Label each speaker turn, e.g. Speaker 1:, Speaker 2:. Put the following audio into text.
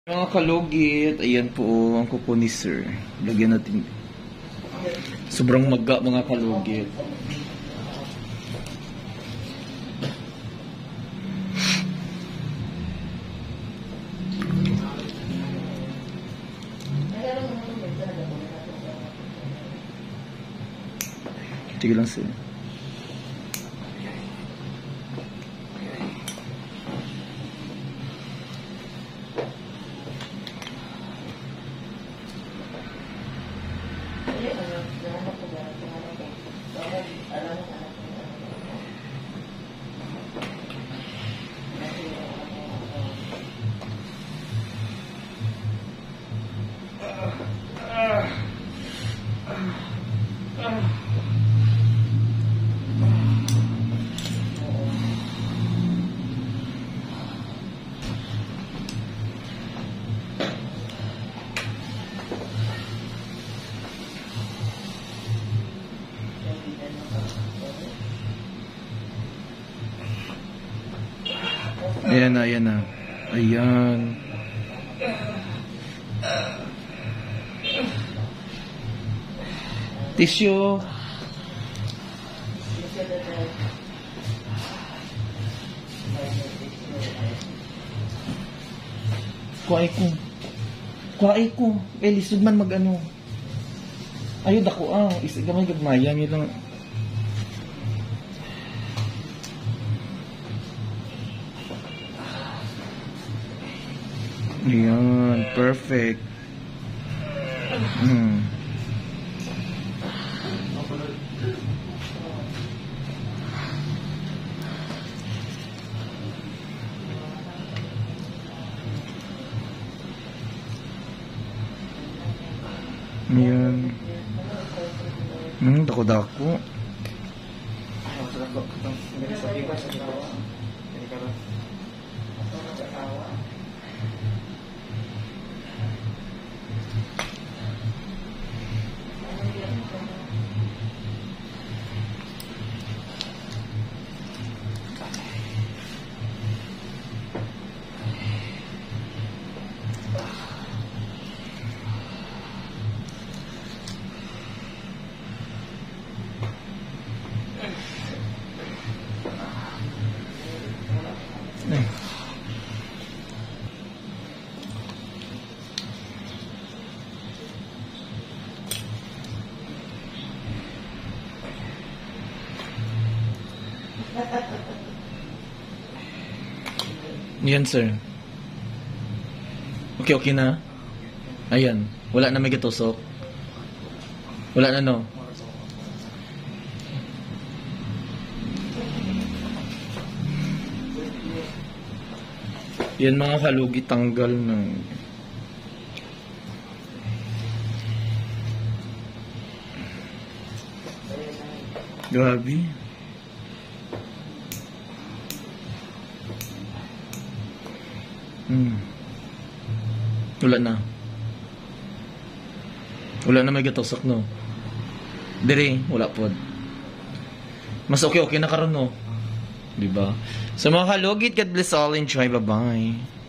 Speaker 1: Mga kalugit, ayan po ang kuko ni sir. Lagyan natin. Sobrang maga mga kalugit. Sige lang sir. Ayan na, ayan na. Ayan. Tissue. Kuhay ko. Kuhay ko. Lisod man mag-ano. Ayun ako isigamay gagmayan yun lang. Ayan, perfect. Ayan. Dako-dako. Yan sir. Okay na. Ayan. Wala na may gatusok. Wala na no. Yan mga kalugit, tanggal na. Grabe. Wala na. Wala na may gatusok no. Dire, wala pod. Mas okay na karon no. Diba? So mga kalugit, God bless all, enjoy, bye-bye.